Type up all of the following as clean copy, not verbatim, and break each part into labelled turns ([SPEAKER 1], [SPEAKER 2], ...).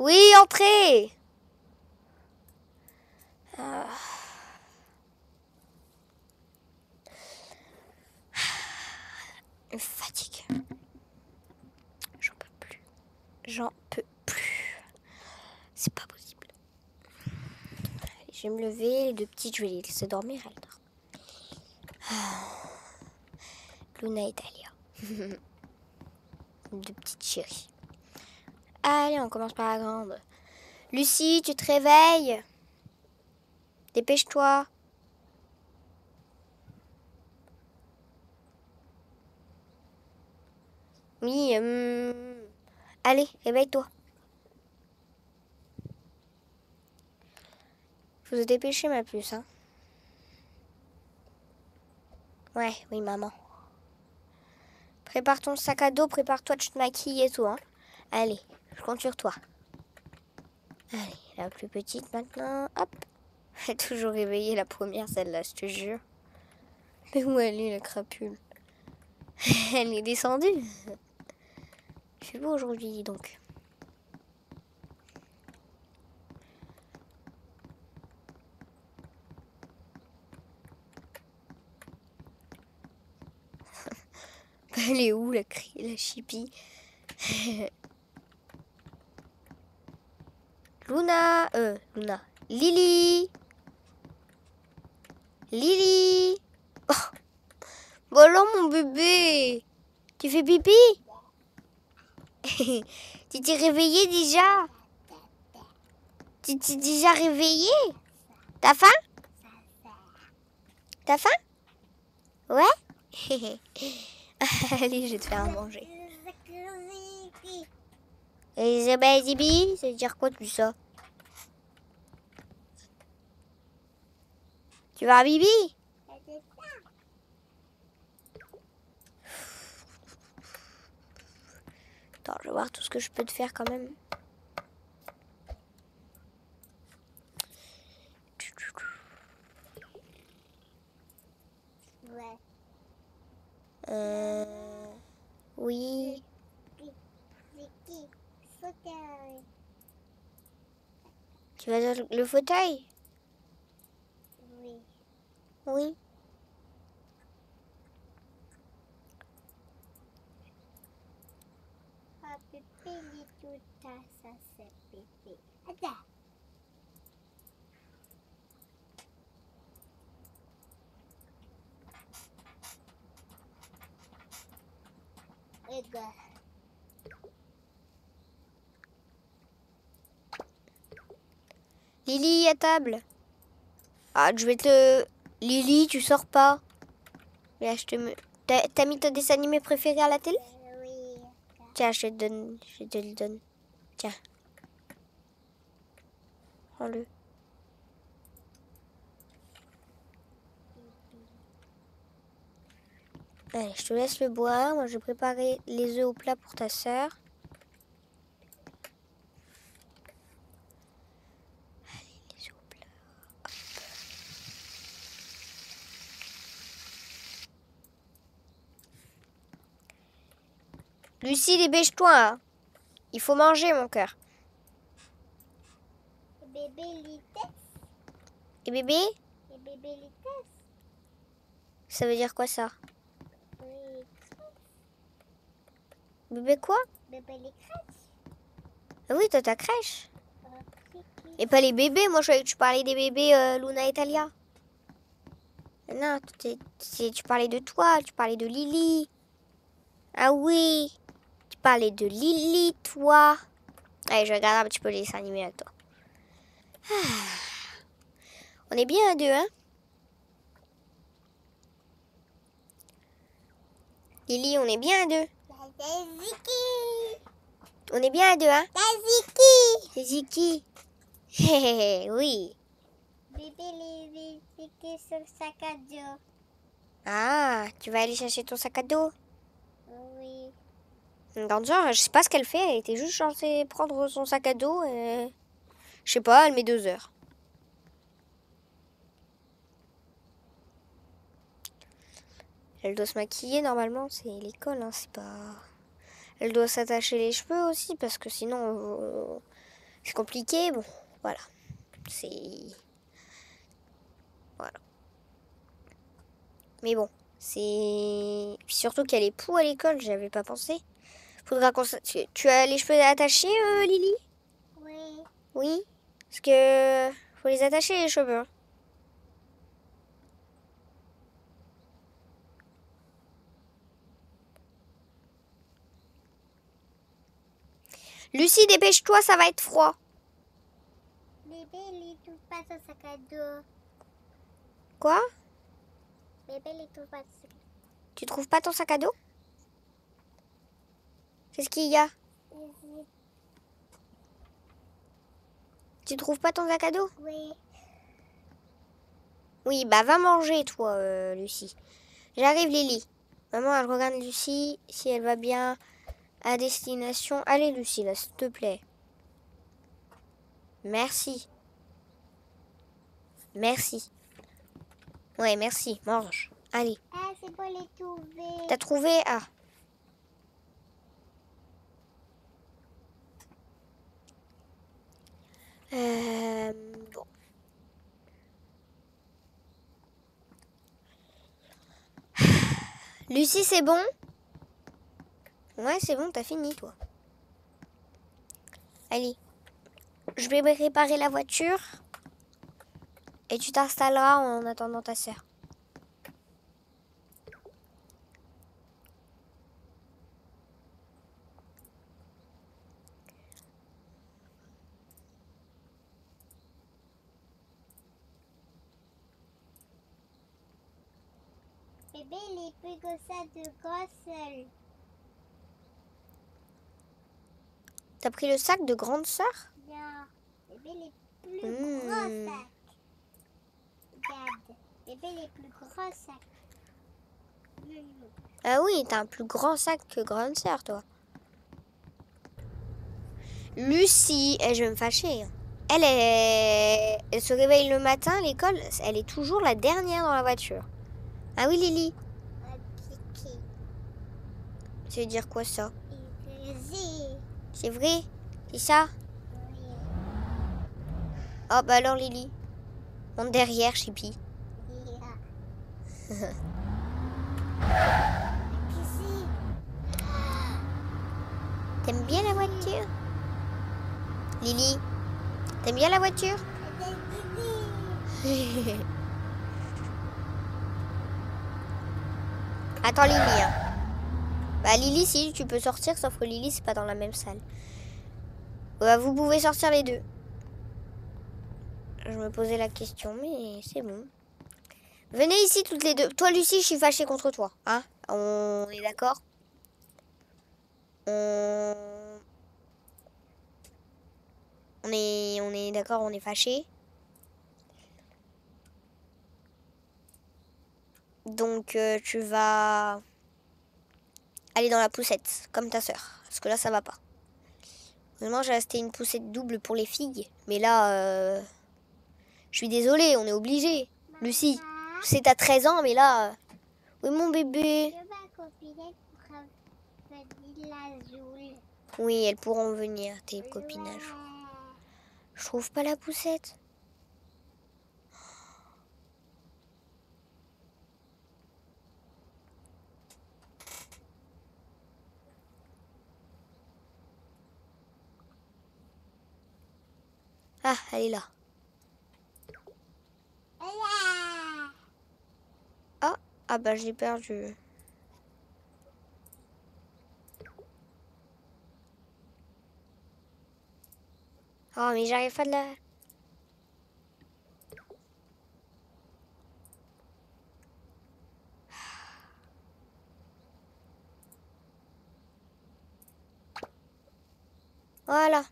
[SPEAKER 1] Oui, entrez. Fatigue. J'en peux plus. J'en peux plus. C'est pas possible. Allez, je vais me lever. Les deux petites, je vais les laisser dormir. Elles dorment. Luna et Talia. Deux petites chéries. Allez, on commence par la grande. Lucie, tu te réveilles? Dépêche-toi. Oui, allez, réveille-toi. Faut se dépêcher, ma puce, hein. Ouais, oui, maman. Prépare ton sac à dos, prépare-toi, tu te maquilles et tout, hein. Allez, je compte sur toi. Allez, la plus petite maintenant, hop. Elle est toujours réveillée, la première, celle-là, je te jure. Mais où elle est, la crapule? Elle est descendue. Il fait beau aujourd'hui, dis donc. Elle est où, la chipie? Luna. Lily. Lily. Oh. Bon alors, mon bébé. Tu fais pipi? Tu t'es réveillé déjà? Tu t'es déjà réveillé? T'as faim? T'as faim? Ouais? Allez, je vais te faire à manger. Elisabeth Zibi, ça veut dire quoi tout ça? Tu vas à Bibi? Attends, je vais voir tout ce que je peux te faire quand même.
[SPEAKER 2] Ouais.
[SPEAKER 1] Oui.
[SPEAKER 2] Fauteuil.
[SPEAKER 1] Tu vas dans le fauteuil?
[SPEAKER 2] Oui.
[SPEAKER 1] Oui.
[SPEAKER 2] Ah, Pépé, il est tout ça c'est Pépé. Attends. Regarde.
[SPEAKER 1] Lily, à table. Ah, je vais te... Lily, tu sors pas. Là, je te mets... T'as mis ton dessin animé préféré à la télé?
[SPEAKER 2] Oui.
[SPEAKER 1] Tiens, je te donne. Je te le donne. Tiens. Prends-le. Allez, je te laisse le boire. Moi, je vais préparer les œufs au plat pour ta sœur. Allez, les œufs au plat. Hop. Lucie, dépêche-toi, hein. Il faut manger, mon cœur.
[SPEAKER 2] Bébé Litesse.
[SPEAKER 1] Et bébé?
[SPEAKER 2] Et bébé Litesse.
[SPEAKER 1] Ça veut dire quoi, ça?
[SPEAKER 2] Oui.
[SPEAKER 1] Bébé quoi?
[SPEAKER 2] Bébé les crèches.
[SPEAKER 1] Ah oui, toi, ta crèche.
[SPEAKER 2] Kiki.
[SPEAKER 1] Et pas les bébés. Moi, je croyais que tu parlais des bébés Luna et Talia. Non, tu parlais de toi. Tu parlais de Lily. Ah oui. Tu parlais de Lily, toi. Allez, je regarde un petit peu les dessins animés avec toi. On est bien à deux, hein? Lily, on est bien à deux.
[SPEAKER 2] C'est Ziki.
[SPEAKER 1] On est bien à deux, hein?
[SPEAKER 2] C'est Ziki.
[SPEAKER 1] C'est Ziki. Hé, oui.
[SPEAKER 2] Bébé les Ziki sur le sac à dos.
[SPEAKER 1] Ah, tu vas aller chercher ton sac à dos?
[SPEAKER 2] Oui.
[SPEAKER 1] Dans genre, je sais pas ce qu'elle fait. Elle était juste censée prendre son sac à dos et... Je sais pas, elle met 2 heures. Elle doit se maquiller normalement, c'est l'école, hein, c'est pas... Elle doit s'attacher les cheveux aussi parce que sinon C'est compliqué, bon, voilà. C'est... Voilà. Mais bon, c'est... Puis surtout qu'il y a les poux à l'école, j'avais pas pensé. Faudra qu'on... Tu as les cheveux attachés, Lily?
[SPEAKER 2] Oui.
[SPEAKER 1] Oui? Parce que... Faut les attacher, les cheveux. Hein. Lucie, dépêche-toi, ça va être froid.
[SPEAKER 2] Bébé, il trouve pas son sac à dos.
[SPEAKER 1] Quoi?
[SPEAKER 2] Bébé, il trouve pas son sac à
[SPEAKER 1] Tu trouves pas ton sac à dos? Qu'est-ce qu'il y a?
[SPEAKER 2] dos.
[SPEAKER 1] Tu trouves pas ton sac à dos?
[SPEAKER 2] Oui.
[SPEAKER 1] Oui, bah va manger, toi, Lucie. J'arrive, Lily. Maman, elle regarde Lucie, si elle va bien à destination. Allez, Lucie, là, s'il te plaît. Merci. Merci. Ouais, merci. Mange. Allez.
[SPEAKER 2] Ah, c'est pour les trouver.
[SPEAKER 1] T'as trouvé? Ah. Bon. Lucie, c'est bon? Ouais, c'est bon, t'as fini, toi. Allez. Je vais préparer la voiture. Et tu t'installeras en attendant ta sœur.
[SPEAKER 2] Bébé, il est plus que ça de gros seul.
[SPEAKER 1] T'as pris le sac de grande sœur?
[SPEAKER 2] Non. Bébé, il est plus gros sac. Regarde. Bébé, il est plus gros sac.
[SPEAKER 1] Ah oui, t'as un plus grand sac que grande sœur, toi. Lucie, je vais me fâcher. Elle se réveille le matin à l'école, elle est toujours la dernière dans la voiture. Ah oui, Lily?
[SPEAKER 2] Kiki.
[SPEAKER 1] Ça veut dire quoi, ça?
[SPEAKER 2] Easy.
[SPEAKER 1] C'est vrai? C'est ça?
[SPEAKER 2] Oui.
[SPEAKER 1] Oh, bah alors, Lily. Monte derrière, Chippy.
[SPEAKER 2] Yeah. Ici.
[SPEAKER 1] T'aimes bien la voiture? Lily, t'aimes bien la voiture? Attends, Lily. Hein. Bah, Lily, si, tu peux sortir, sauf que Lily, c'est pas dans la même salle. Bah, vous pouvez sortir les deux. Je me posais la question, mais c'est bon. Venez ici toutes les deux. Toi, Lucie, je suis fâchée contre toi. Hein? On est d'accord? On est d'accord, on est fâchés. Donc, tu vas aller dans la poussette, comme ta sœur. Parce que là, ça va pas. Heureusement, j'ai acheté une poussette double pour les filles. Mais là, je suis désolée, on est obligé. Lucie, c'est à 13 ans, mais là... Oui, mon bébé.
[SPEAKER 2] Je ma copine pour venir l'azul.
[SPEAKER 1] Oui, elles pourront venir, tes copinages. Je trouve pas la poussette. Ah, elle est là. Ah bah je l'ai perdu. Oh mais j'arrive pas de la... Voilà.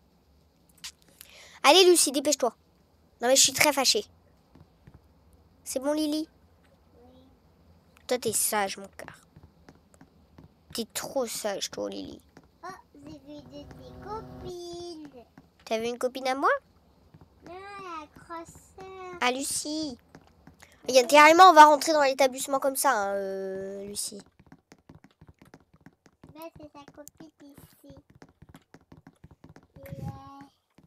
[SPEAKER 1] Allez Lucie, dépêche-toi. Non mais je suis très fâchée. C'est bon Lily?
[SPEAKER 2] Oui.
[SPEAKER 1] Toi t'es sage mon cœur. T'es trop sage toi Lily.
[SPEAKER 2] Oh, j'ai vu de tes copines.
[SPEAKER 1] T'as vu une copine à moi?
[SPEAKER 2] Non, la grosse sœur.
[SPEAKER 1] Ah Lucie. Regarde, carrément on va rentrer dans l'établissement comme ça, hein, Lucie.
[SPEAKER 2] Là, c'est sa copine ici. Yeah.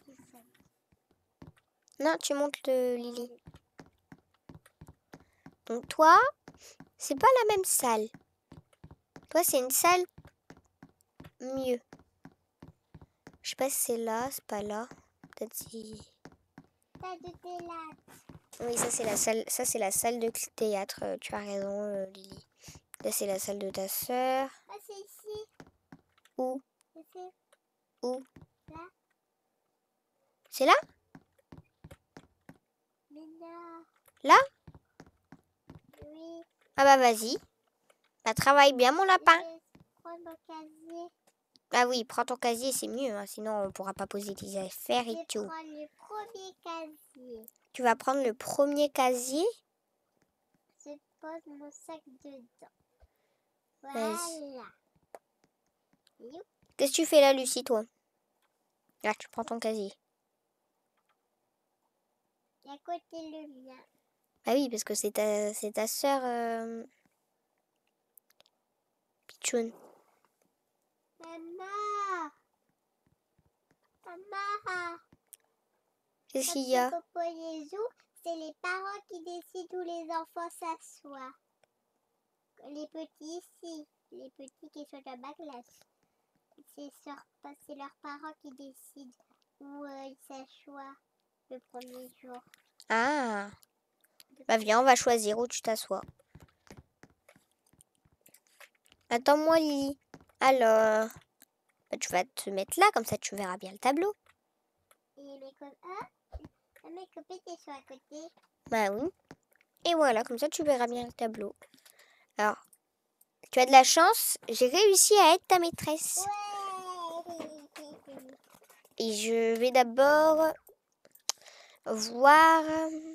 [SPEAKER 1] Non, tu montes le Lily. Donc toi, c'est pas la même salle. Toi, c'est une salle mieux. Je sais pas si c'est là, c'est pas là. Peut-être si...
[SPEAKER 2] Salle de théâtre.
[SPEAKER 1] Oui, ça c'est la salle. Ça c'est la salle de théâtre. Tu as raison, Lily. Là, c'est la salle de ta sœur.
[SPEAKER 2] Ah, c'est ici.
[SPEAKER 1] Où?
[SPEAKER 2] C'est
[SPEAKER 1] Où?
[SPEAKER 2] là.
[SPEAKER 1] C'est là?
[SPEAKER 2] Mais non.
[SPEAKER 1] Là?
[SPEAKER 2] Oui.
[SPEAKER 1] Ah bah vas-y. Bah travaille bien mon lapin.
[SPEAKER 2] Je vais prendre mon casier.
[SPEAKER 1] Ah oui, prends ton casier, c'est mieux. Hein, sinon, on pourra pas poser tes affaires
[SPEAKER 2] Je
[SPEAKER 1] et
[SPEAKER 2] vais
[SPEAKER 1] tout.
[SPEAKER 2] prendre le premier casier.
[SPEAKER 1] Tu vas prendre le premier casier.
[SPEAKER 2] Je pose mon sac dedans.
[SPEAKER 1] Vas-y.
[SPEAKER 2] Voilà. Youp.
[SPEAKER 1] Qu'est-ce que tu fais là, Lucie, toi? Là, tu prends ton casier.
[SPEAKER 2] Et à côté le mien.
[SPEAKER 1] Ah oui, parce que c'est ta sœur Pichoun.
[SPEAKER 2] Maman. Maman.
[SPEAKER 1] Qu'est-ce
[SPEAKER 2] Quand
[SPEAKER 1] qu'il y
[SPEAKER 2] c'est
[SPEAKER 1] a?
[SPEAKER 2] Popo les joues, c'est les parents qui décident où les enfants s'assoient. Les petits ici, les petits qui sont dans ma classe. C'est leurs parents qui décident où ils s'assoient le premier jour.
[SPEAKER 1] Ah. Bah viens, on va choisir où tu t'assois. Attends-moi, Lily. Alors, bah, tu vas te mettre là, comme ça tu verras bien le tableau.
[SPEAKER 2] Et mes copines qui sont à côté.
[SPEAKER 1] Bah oui. Et voilà, comme ça tu verras bien le tableau. Alors, tu as de la chance, j'ai réussi à être ta maîtresse.
[SPEAKER 2] Ouais.
[SPEAKER 1] Et je vais d'abord voir...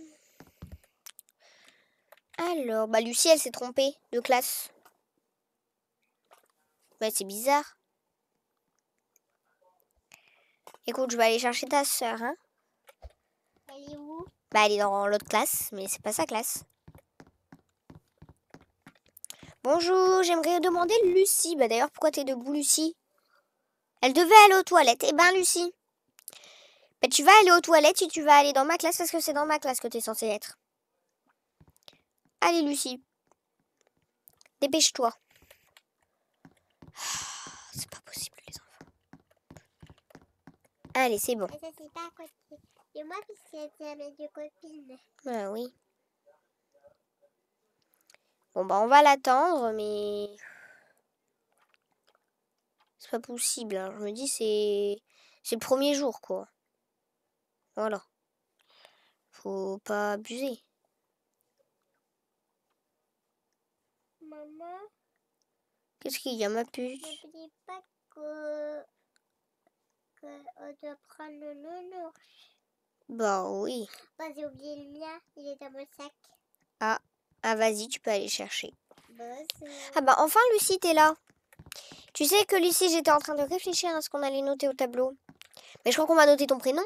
[SPEAKER 1] Alors, bah Lucie, elle s'est trompée de classe. Ouais, c'est bizarre. Écoute, je vais aller chercher ta sœur, hein.
[SPEAKER 2] Elle est où?
[SPEAKER 1] Bah, elle est dans l'autre classe, mais c'est pas sa classe. Bonjour, j'aimerais demander Lucie. Bah d'ailleurs, pourquoi t'es debout, Lucie? Elle devait aller aux toilettes. Eh ben, Lucie, bah, tu vas aller aux toilettes et tu vas aller dans ma classe parce que c'est dans ma classe que t'es censée être. Allez, Lucie. Dépêche-toi. C'est pas possible, les enfants. Allez, c'est bon.
[SPEAKER 2] Et ça, c'est pas à côté de moi puisque c'est mes deux copines.
[SPEAKER 1] Ah oui. Bon, bah, on va l'attendre, mais... C'est pas possible. Hein. Je me dis, c'est le premier jour, quoi. Voilà. Faut pas abuser.
[SPEAKER 2] Maman,
[SPEAKER 1] Qu'est-ce qu'il y a, ma puce?
[SPEAKER 2] n'oublie pas qu'on doit prendre le nounours.
[SPEAKER 1] Bah oui.
[SPEAKER 2] Bah, j'ai oublié le mien, il est dans mon sac.
[SPEAKER 1] Ah, vas-y, tu peux aller chercher.
[SPEAKER 2] Bonjour.
[SPEAKER 1] Ah bah enfin, Lucie, t'es là. Tu sais que Lucie, j'étais en train de réfléchir à ce qu'on allait noter au tableau. Mais je crois qu'on va noter ton prénom.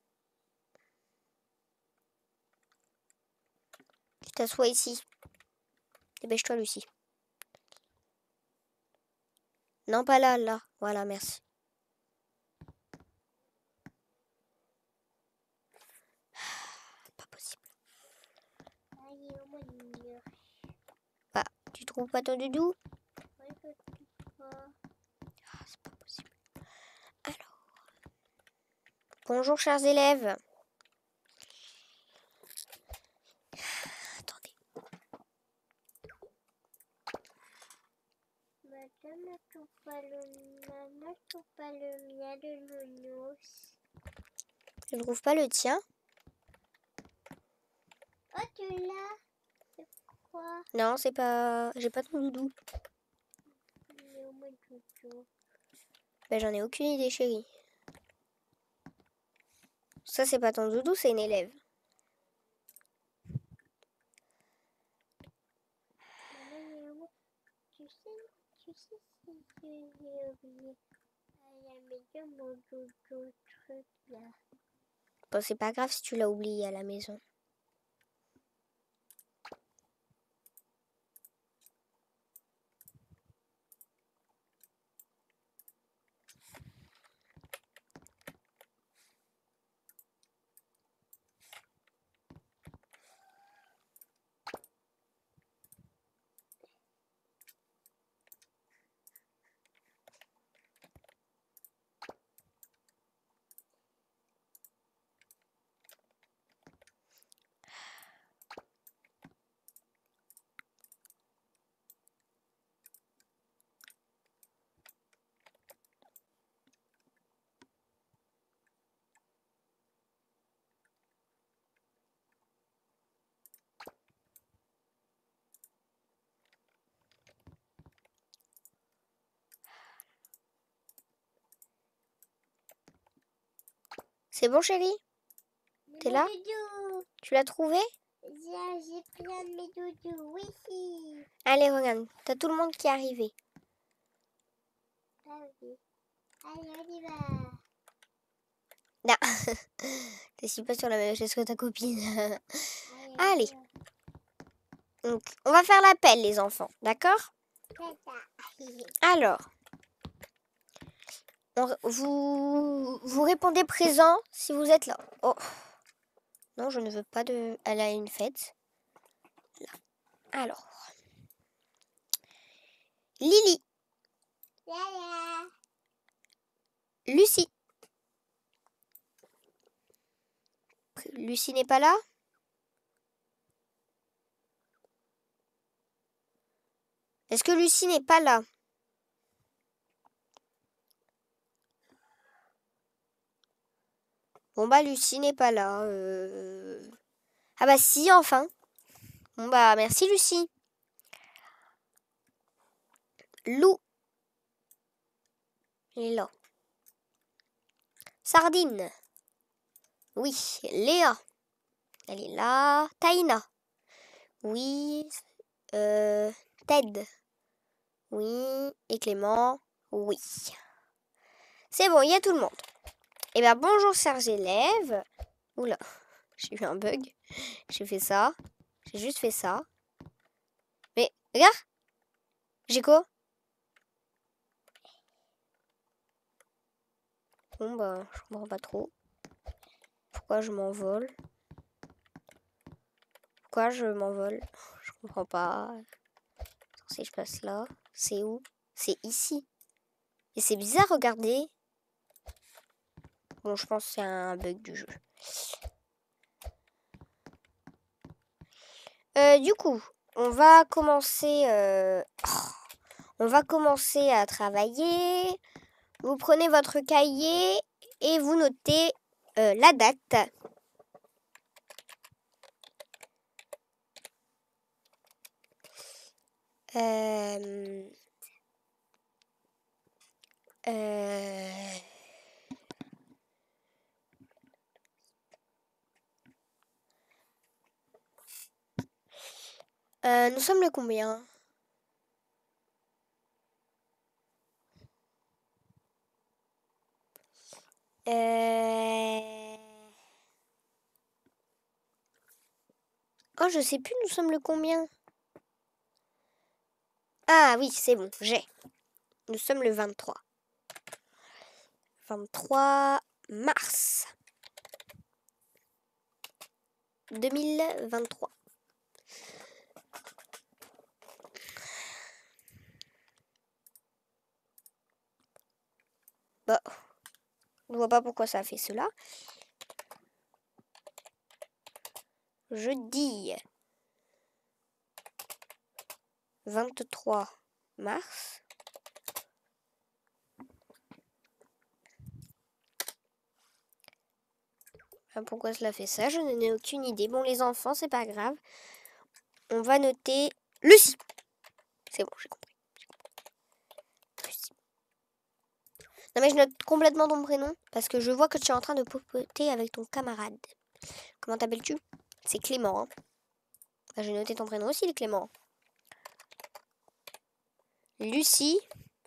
[SPEAKER 1] Tu t'assois ici. Dépêche-toi, Lucie. Non, pas là, là. Voilà, merci. Pas possible.
[SPEAKER 2] Ah, il est où mon nounours?
[SPEAKER 1] Bah, tu trouves pas ton doudou?
[SPEAKER 2] Ouais, je trouve pas.
[SPEAKER 1] Ah, c'est pas possible. Alors. Bonjour, chers élèves. Attendez.
[SPEAKER 2] Madame ne trouve pas le mien de nounours.
[SPEAKER 1] Je ne trouve pas le tien.
[SPEAKER 2] Oh, tu l'as? C'est quoi?
[SPEAKER 1] Non, c'est pas... J'ai pas ton doudou.
[SPEAKER 2] Il est où mon doudou?
[SPEAKER 1] Ben, j'en ai aucune idée, chérie. Ça, c'est pas ton doudou, c'est une élève.
[SPEAKER 2] Maman, il est où? Tu sais si j'ai oublié à la maison mon doudou truc là.
[SPEAKER 1] Bon, c'est pas grave si tu l'as oublié à la maison. C'est bon, chérie? T'es là?
[SPEAKER 2] Doudou.
[SPEAKER 1] Tu l'as trouvé?
[SPEAKER 2] J'ai pris un de mes doudous. Oui.
[SPEAKER 1] Allez, regarde. T'as tout le monde qui est arrivé.
[SPEAKER 2] Ah oui. Allez, on y va.
[SPEAKER 1] Non. T'es pas sur la même chaise que ta copine.
[SPEAKER 2] Allez.
[SPEAKER 1] Allez. Donc, on va faire l'appel, les enfants. D'accord? Alors, vous répondez présent si vous êtes là. Oh. Non, je ne veux pas de... Elle a une fête. Là. Alors. Lily.
[SPEAKER 2] Yaya.
[SPEAKER 1] Lucie. Lucie n'est pas là? Est-ce que Lucie n'est pas là? Bon bah Lucie n'est pas là. Ah bah si, enfin. Bon bah merci Lucie. Lou. Elle est là. Sardine. Oui. Léa. Elle est là. Taïna. Oui. Ted. Oui. Et Clément. Oui. C'est bon, il y a tout le monde. Eh bien, bonjour, chers élèves. Oula, j'ai eu un bug. J'ai fait ça. J'ai juste fait ça. Mais, regarde. J'ai quoi? Bon, bah, je comprends pas trop. Pourquoi je m'envole? Pourquoi je m'envole? Je comprends pas. Si je passe là, c'est où? C'est ici. Et c'est bizarre, regardez. Bon, je pense que c'est un bug du jeu. Du coup, on va commencer à travailler. Vous prenez votre cahier et vous notez la date. Nous sommes le combien? Oh, je sais plus, nous sommes le combien? Ah oui, c'est bon, j'ai. Nous sommes le 23. 23 mars 2023. Bah, je ne vois pas pourquoi ça a fait cela. Jeudi 23 mars. Pourquoi cela fait ça? Je n'en ai aucune idée. Bon, les enfants, c'est pas grave. On va noter Lucie. C'est bon, j'ai compris. Lucie. Non, mais je note complètement ton prénom parce que je vois que tu es en train de popoter avec ton camarade. Comment t'appelles-tu? C'est Clément. Hein. Bah, j'ai noté ton prénom aussi, Clément. Lucie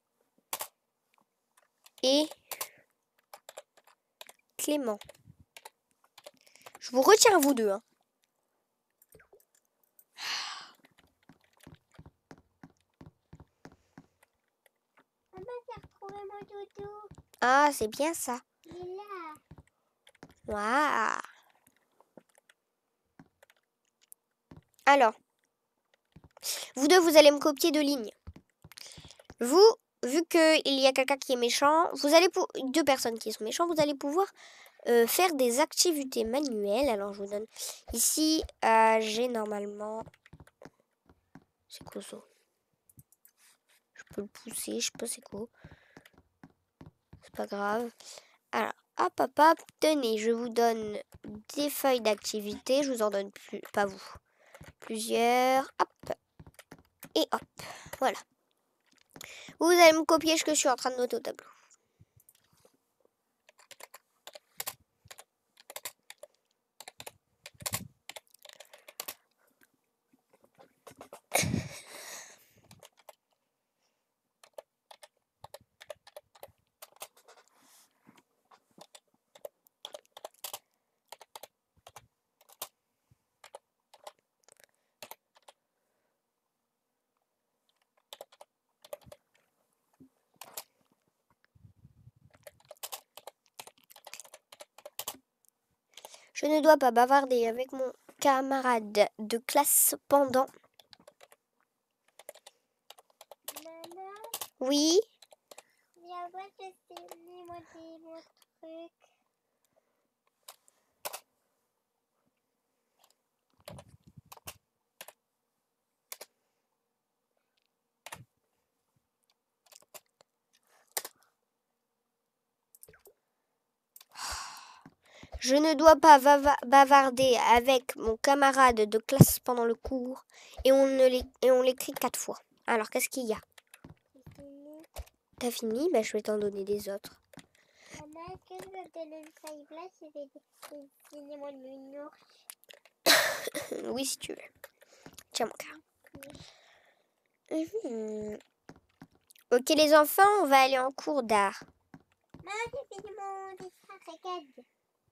[SPEAKER 1] et Clément. Je vous retiens, vous deux. Hein.
[SPEAKER 2] Maman, j'ai retrouvé mon doudou.
[SPEAKER 1] Ah, c'est bien ça.
[SPEAKER 2] Il est là.
[SPEAKER 1] Waouh. Alors, vous deux, vous allez me copier deux lignes. Vous, vu qu'il y a quelqu'un qui est méchant, vous allez deux personnes qui sont méchantes, vous allez pouvoir faire des activités manuelles. Alors, je vous donne ici, j'ai normalement... C'est quoi ça? Je peux le pousser, je sais pas c'est quoi. C'est pas grave. Alors, hop, hop, hop. Tenez, je vous donne des feuilles d'activité. Je vous en donne plus, pas vous. Plusieurs. Hop. Et hop. Voilà. Vous allez me copier ce que je suis en train de noter au tableau. Je ne dois pas bavarder avec mon camarade de classe pendant...
[SPEAKER 2] Maman,
[SPEAKER 1] Oui,
[SPEAKER 2] viens voir, je sais monter mon truc.
[SPEAKER 1] je ne dois pas bavarder avec mon camarade de classe pendant le cours et on l'écrit 4 fois. Alors, qu'est-ce qu'il y a?
[SPEAKER 2] C'est fini.
[SPEAKER 1] T'as fini? Ben, je vais t'en donner des autres.
[SPEAKER 2] Maman, est-ce que je veux te donner une feuille blanche? Je vais dessiner mon nounours.
[SPEAKER 1] Oui, si tu veux. Tiens, mon cœur. Ok, les enfants, on va aller en cours d'art.
[SPEAKER 2] Maman, j'ai fini mon dessin, regarde.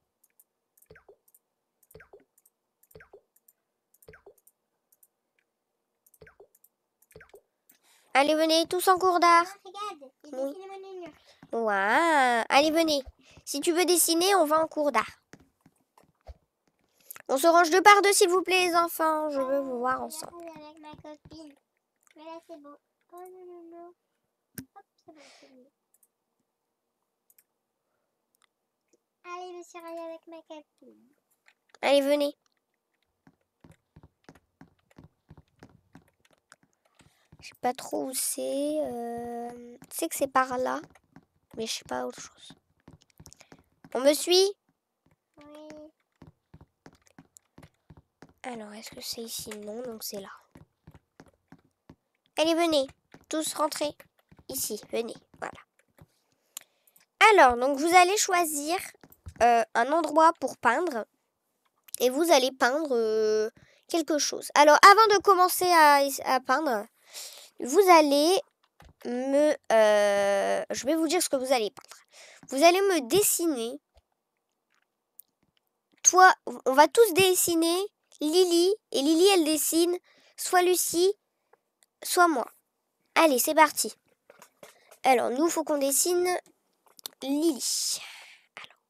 [SPEAKER 1] Allez, venez, tous en cours d'art.
[SPEAKER 2] Maman, regarde, j'ai
[SPEAKER 1] Oui.
[SPEAKER 2] dessiné mon nounours.
[SPEAKER 1] Waouh. Allez, venez. Si tu veux dessiner, on va en cours d'art. On se range de par deux, s'il vous plaît, les enfants. Je veux vous voir ensemble.
[SPEAKER 2] Je vais avec ma copine. Mais là, c'est beau. Oh non, non, non. Hop, c'est bon, c'est mieux. Allez, je suis allée avec ma copine.
[SPEAKER 1] Allez, venez. Je sais pas trop où c'est. Je sais que c'est par là. Mais je sais pas autre chose. On me suit?
[SPEAKER 2] Oui.
[SPEAKER 1] Alors, est-ce que c'est ici? Non, donc c'est là. Allez, venez. Tous rentrez. Ici, venez. Voilà. Alors, donc vous allez choisir un endroit pour peindre. Et vous allez peindre quelque chose. Alors, avant de commencer à peindre, vous allez je vais vous dire ce que vous allez peindre. Vous allez me dessiner. Toi, on va tous dessiner Lily. Et Lily, elle dessine soit Lucie, soit moi. Allez, c'est parti. Alors, nous, il faut qu'on dessine Lily. Alors.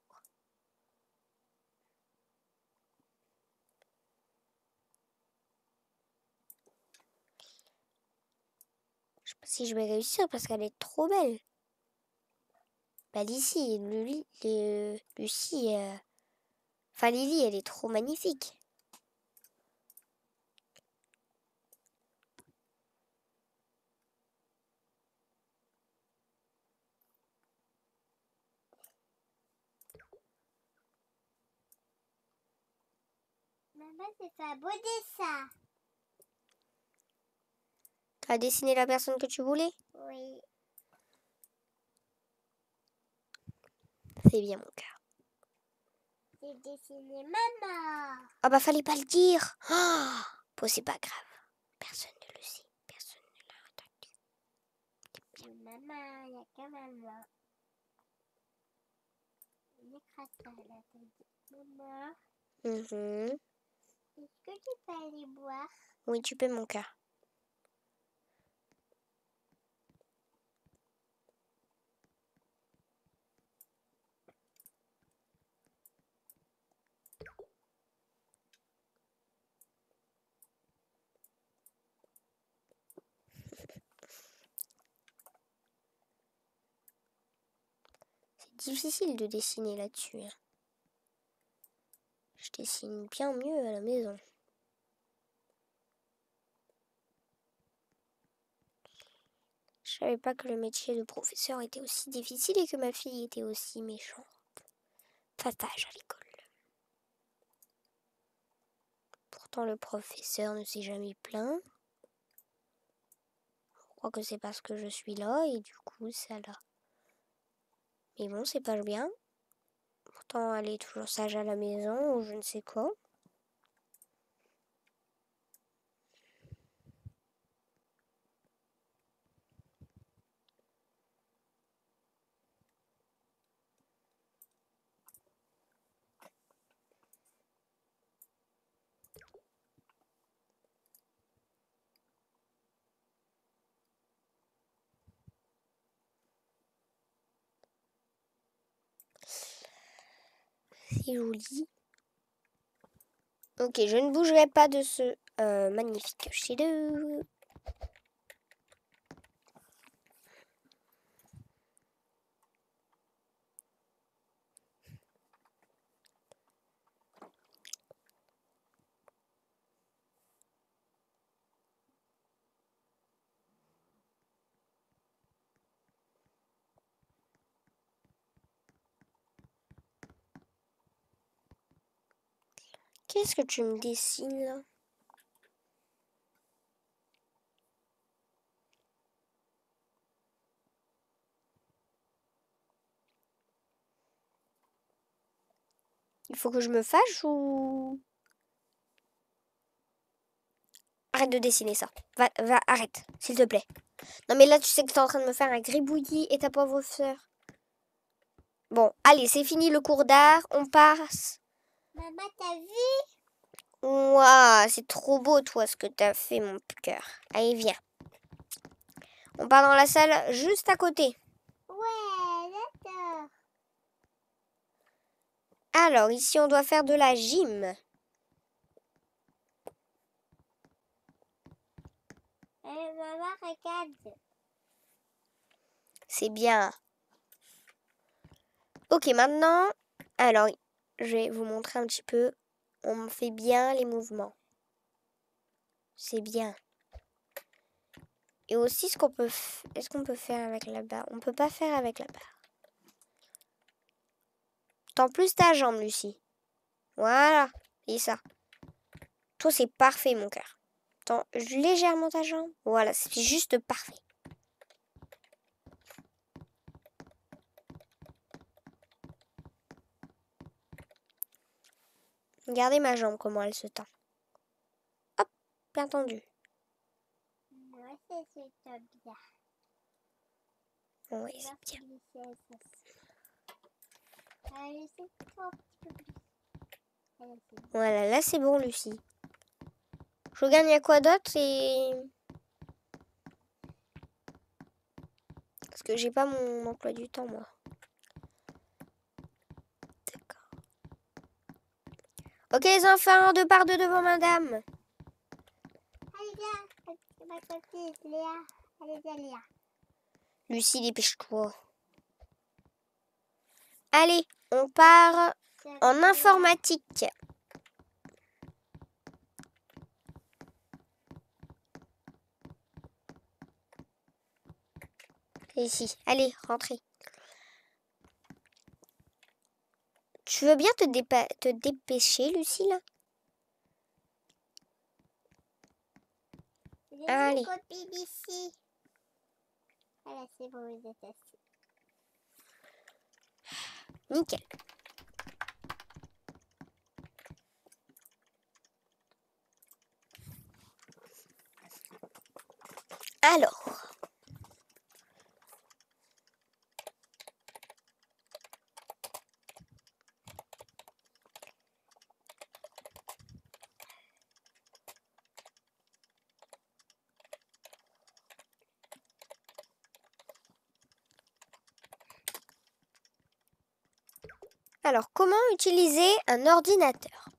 [SPEAKER 1] Je sais pas si je vais réussir parce qu'elle est trop belle. Bah, Lucie, Lucie, enfin Lily, elle est trop magnifique.
[SPEAKER 2] Maman, c'est un beau dessin.
[SPEAKER 1] Tu as dessiné la personne que tu voulais?
[SPEAKER 2] Oui.
[SPEAKER 1] C'est bien, mon cœur.
[SPEAKER 2] J'ai dessiné maman.
[SPEAKER 1] Ah bah, fallait pas le dire. Oh, bon, c'est pas grave. Personne ne le sait. Personne ne l'a entendu.
[SPEAKER 2] Maman, il n'y a que maman. Il écrase ça la tête. Maman, est-ce que tu peux aller boire?
[SPEAKER 1] Oui, tu peux, mon cœur. C'est difficile de dessiner là-dessus. Hein. Je dessine bien mieux à la maison. Je savais pas que le métier de professeur était aussi difficile et que ma fille était aussi méchante. Fatage à l'école. Pourtant, le professeur ne s'est jamais plaint. Je crois que c'est parce que je suis là et du coup, ça l'a. Mais bon, c'est pas bien. Pourtant, elle est toujours sage à la maison ou je ne sais quoi. C'est joli. Ok, je ne bougerai pas de ce magnifique shadow. Qu'est-ce que tu me dessines là? Il faut que je me fâche ou... Arrête de dessiner ça. Va, arrête, s'il te plaît. Non mais là, tu sais que t'es en train de me faire un gribouillis et ta pauvre sœur. Bon, allez, c'est fini le cours d'art. On passe.
[SPEAKER 2] Maman, t'as vu?
[SPEAKER 1] Waouh, c'est trop beau, toi, ce que t'as fait, mon cœur. Allez, viens. On part dans la salle juste à côté.
[SPEAKER 2] Ouais, d'accord.
[SPEAKER 1] Alors, ici, on doit faire de la gym.
[SPEAKER 2] Maman, regarde.
[SPEAKER 1] C'est bien. Ok, maintenant, alors, je vais vous montrer un petit peu. On fait bien les mouvements. C'est bien. Et aussi, est-ce qu'on peut faire avec la barre? On peut pas faire avec la barre. Tends plus ta jambe, Lucie. Voilà, et ça. Toi, c'est parfait, mon cœur. Tends légèrement ta jambe. Voilà, c'est juste parfait. Regardez ma jambe, comment elle se tend. Hop, bien tendu.
[SPEAKER 2] Moi, c'est super bien.
[SPEAKER 1] Oui, c'est bien. Voilà, là c'est bon, Lucie. Je regarde, il y a quoi d'autre et... Parce que j'ai pas mon emploi du temps, moi. D'accord. Ok, les enfants, 2 par 2 devant madame.
[SPEAKER 2] Allez, viens. C'est ma copine, Léa. Allez, viens, Léa.
[SPEAKER 1] Lucie, dépêche-toi. Allez, on part en informatique. Ici, allez, rentrez. Tu veux bien te dépêcher, Lucie, là?
[SPEAKER 2] J'ai
[SPEAKER 1] Allez.
[SPEAKER 2] une copine ici. Voilà, c'est bon, vous êtes assis.
[SPEAKER 1] Nickel. Alors, comment utiliser un ordinateur?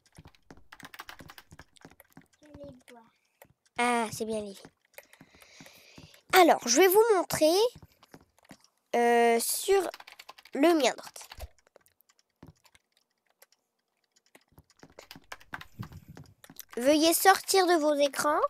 [SPEAKER 2] Je les bois.
[SPEAKER 1] Ah, c'est bien, Livy. Alors, je vais vous montrer sur le mien d'ordi. Veuillez sortir de vos écrans.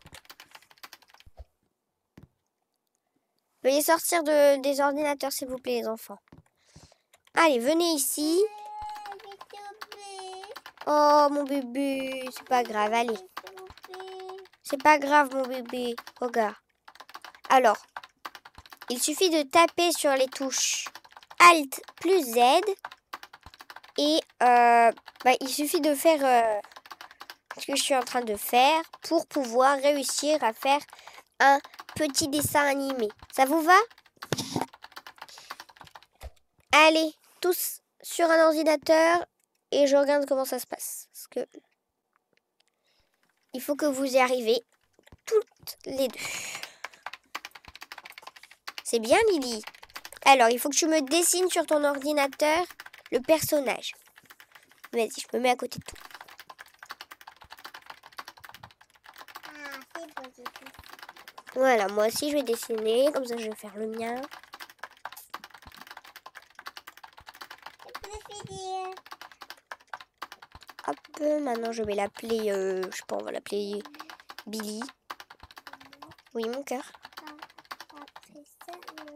[SPEAKER 1] Veuillez sortir des ordinateurs, s'il vous plaît, les enfants. Allez, venez ici.
[SPEAKER 2] J'ai tombé.
[SPEAKER 1] Oh, mon bébé, c'est pas grave, allez.
[SPEAKER 2] J'ai tombé.
[SPEAKER 1] C'est pas grave, mon bébé. Regarde. Alors, il suffit de taper sur les touches Alt plus Z. Et il suffit de faire ce que je suis en train de faire pour pouvoir réussir à faire un petit dessin animé. Ça vous va? Allez, tous sur un ordinateur et je regarde comment ça se passe. Parce que il faut que vous y arrivez toutes les deux. C'est bien, Lily. Alors, il faut que tu me dessines sur ton ordinateur le personnage. Vas-y, je me mets à côté de toi. Voilà, moi aussi je vais dessiner, comme ça je vais faire le mien.
[SPEAKER 2] C'est fini.
[SPEAKER 1] Hop, maintenant je vais l'appeler, je sais pas, on va l'appeler Billy. Oui, mon cœur.
[SPEAKER 2] Après ça,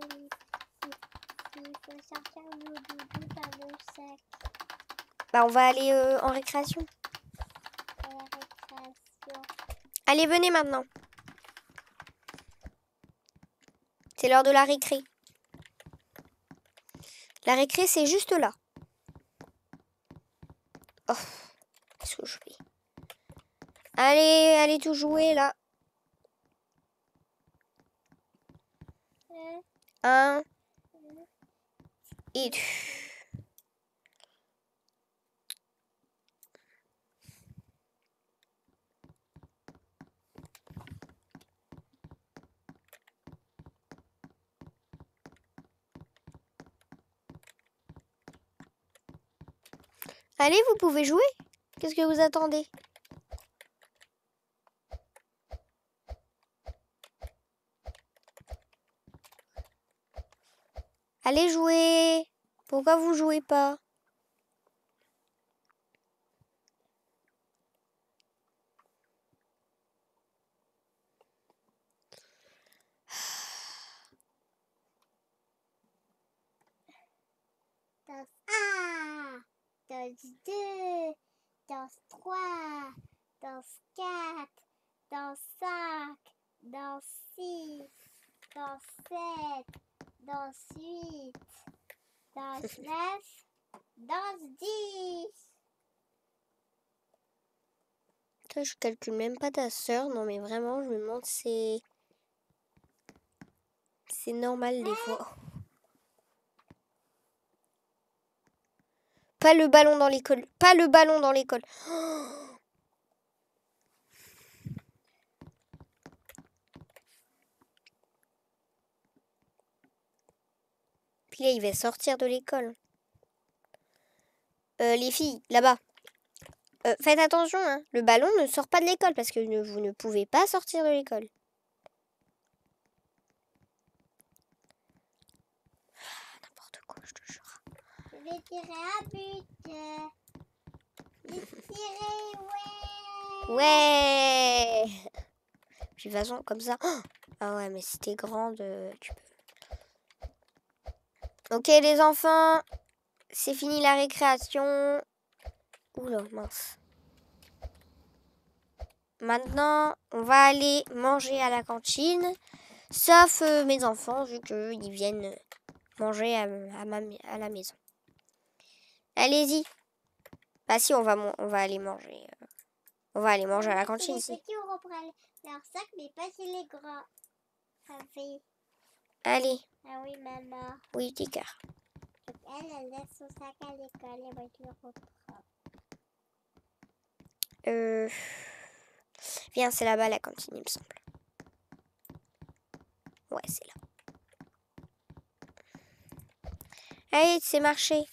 [SPEAKER 2] il faut sortir nos doudous dans nos sacs
[SPEAKER 1] Bah, on va aller en récréation.
[SPEAKER 2] à la récréation.
[SPEAKER 1] Allez, venez maintenant. C'est l'heure de la récré. La récré, c'est juste là. Oh, qu'est-ce que je fais? Allez, allez tout jouer là. 1 et 2. Allez, vous pouvez jouer. Qu'est-ce que vous attendez? Allez jouer. Pourquoi vous jouez pas?
[SPEAKER 2] Danse 1, danse 2, danse 3, danse 4, danse 5, danse 6, danse 7, danse 8, danse 9, danse 10.
[SPEAKER 1] Toi, je calcule même pas ta sœur. Non, mais vraiment, je me demande si c'est normal des fois. Pas le ballon dans l'école. Pas le ballon dans l'école. Puis là, il va sortir de l'école. Les filles, là-bas. Faites attention, hein. Le ballon ne sort pas de l'école parce que vous ne pouvez pas sortir de l'école. N'importe quoi, je te jure.
[SPEAKER 2] Je vais tirer un but. Je vais tirer, ouais.
[SPEAKER 1] Ouais. Puis de toute façon, comme ça. Ah ouais, mais si t'es grande, tu peux. Ok, les enfants. C'est fini la récréation. Oula, mince. Maintenant, on va aller manger à la cantine. Sauf mes enfants, vu qu'ils viennent manger à la maison. Allez-y. Bah si, on va aller manger. On va aller manger à la cantine.
[SPEAKER 2] Les petits, on reprend leur sac, mais pas chez les grands.
[SPEAKER 1] Allez.
[SPEAKER 2] Ah oui, maman.
[SPEAKER 1] Oui, petit cœur.
[SPEAKER 2] Elle laisse son sac à l'école et moi, je le reprends.
[SPEAKER 1] Viens, c'est là-bas la cantine, il me semble. Ouais, c'est là. Allez, c'est marché.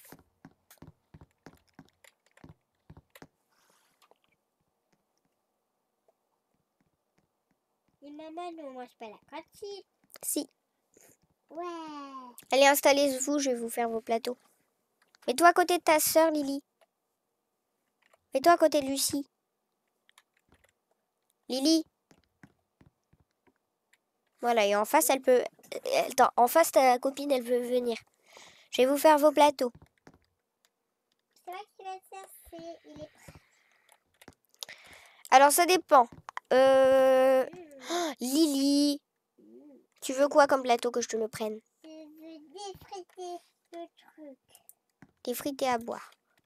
[SPEAKER 2] Et maman, nous, on mange pas la cantine.
[SPEAKER 1] Si.
[SPEAKER 2] Ouais.
[SPEAKER 1] Allez, installez-vous, je vais vous faire vos plateaux. Mets-toi à côté de ta sœur, Lily. Mets-toi à côté de Lucie. Lily. Voilà, et en face, elle peut... Attends, en face, ta copine, elle veut venir. Je vais vous faire vos plateaux.
[SPEAKER 2] C'est vrai qu'il va te faire, il est prêt.
[SPEAKER 1] Alors, ça dépend. Oh, Lily. Tu veux quoi comme plateau que je te le prenne?
[SPEAKER 2] Je veux défriter le truc.
[SPEAKER 1] Des frites et à boire.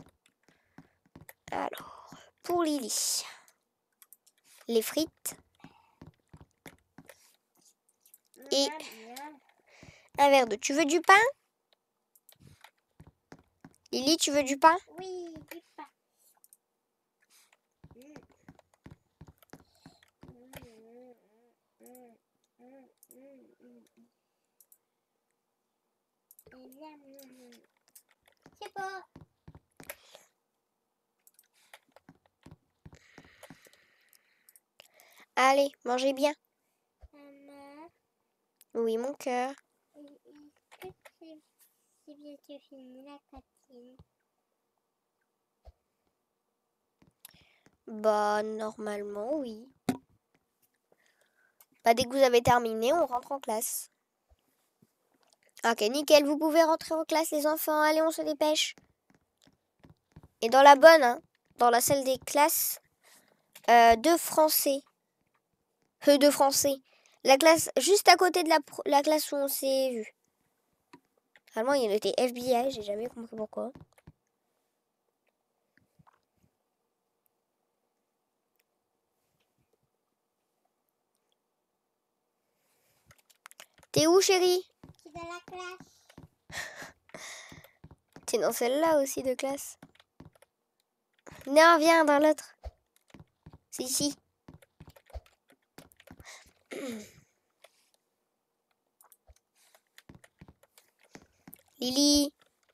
[SPEAKER 1] Alors, pour Lily, les frites et un verre d'eau. Tu veux du pain? Lily, tu veux du pain?
[SPEAKER 2] Oui, du pain. C'est bon.
[SPEAKER 1] Allez, mangez bien.
[SPEAKER 2] Maman.
[SPEAKER 1] Oui, mon cœur.
[SPEAKER 2] Est-ce que c'est bientôt fini la cantine?
[SPEAKER 1] Bah, normalement, oui. Bah, dès que vous avez terminé, on rentre en classe. Ok, nickel, vous pouvez rentrer en classe, les enfants. Allez, on se dépêche. Et dans la bonne, hein, dans la salle des classes, de français. De français. La classe juste à côté de la classe où on s'est vu. Vraiment, il y a noté FBI, j'ai jamais compris pourquoi. T'es où, chérie?
[SPEAKER 2] Je suis dans la classe.
[SPEAKER 1] T'es dans celle-là aussi de classe. Non, viens dans l'autre. C'est ici. Lily.